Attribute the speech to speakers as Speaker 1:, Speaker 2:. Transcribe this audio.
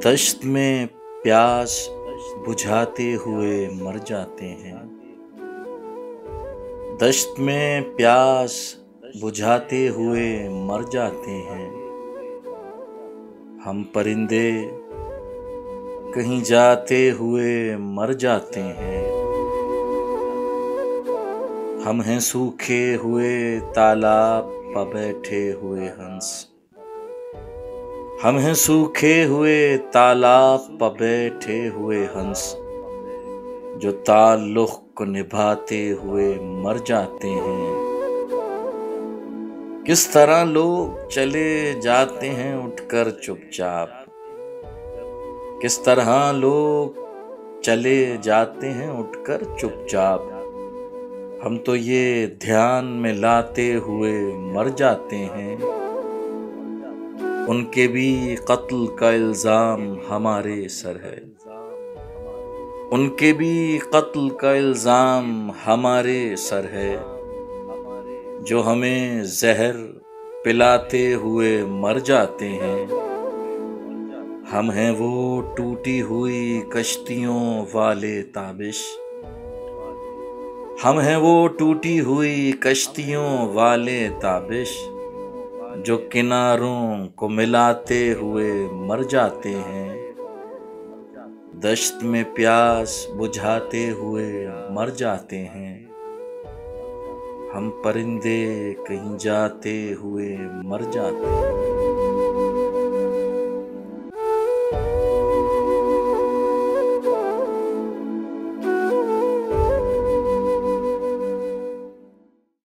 Speaker 1: दश्त में प्यास बुझाते हुए मर जाते हैं। दश्त में प्यास बुझाते हुए मर जाते हैं। हम परिंदे कहीं जाते हुए मर जाते हैं। हम हैं सूखे हुए तालाब पर बैठे हुए हंस। हम हैं सूखे हुए तालाब पर बैठे हुए हंस, जो ताल्लुक़ को निभाते हुए मर जाते हैं। किस तरह लोग चले जाते हैं उठकर चुपचाप। किस तरह लोग चले जाते हैं उठकर चुपचाप। हम तो ये ध्यान में लाते हुए मर जाते हैं। उनके भी कत्ल का इल्ज़ाम हमारे सर है। उनके भी कत्ल का इल्ज़ाम हमारे सर है, जो हमें जहर पिलाते हुए मर जाते हैं। हम हैं वो टूटी हुई कश्तियों वाले ताबिश। हम हैं वो टूटी हुई कश्तियों वाले ताबिश, जो किनारों को मिलाते हुए मर जाते हैं। दश्त में प्यास बुझाते हुए मर जाते हैं। हम परिंदे कहीं जाते हुए मर जाते हैं।